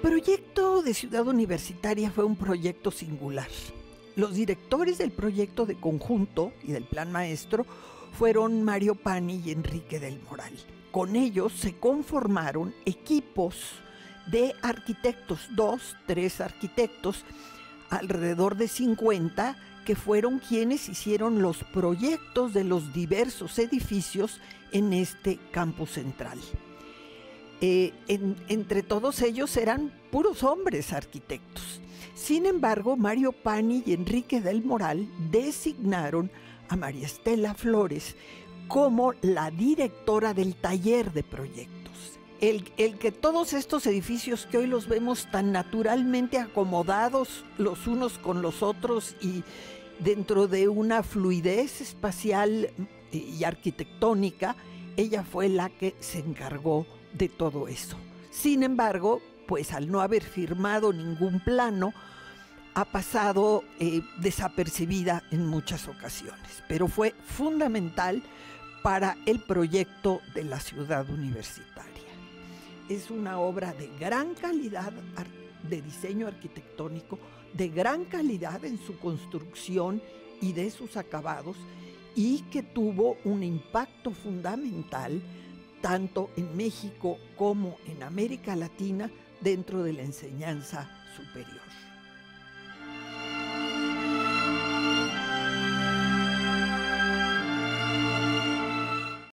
proyecto de Ciudad Universitaria fue un proyecto singular. Los directores del proyecto de conjunto y del plan maestro fueron Mario Pani y Enrique del Moral. Con ellos se conformaron equipos de arquitectos, 2, 3 arquitectos, alrededor de 50, que fueron quienes hicieron los proyectos de los diversos edificios en este campus central. Entre todos ellos eran puros hombres arquitectos. Sin embargo, Mario Pani y Enrique del Moral designaron a María Estela Flores como la directora del taller de proyectos. El que todos estos edificios que hoy los vemos tan naturalmente acomodados los unos con los otros y dentro de una fluidez espacial y arquitectónica, ella fue la que se encargó de todo eso. Sin embargo, pues al no haber firmado ningún plano, ha pasado desapercibida en muchas ocasiones, pero fue fundamental para el proyecto de la ciudad universitaria. Es una obra de gran calidad de diseño arquitectónico, de gran calidad en su construcción y de sus acabados, y que tuvo un impacto fundamental tanto en México como en América Latina dentro de la enseñanza superior.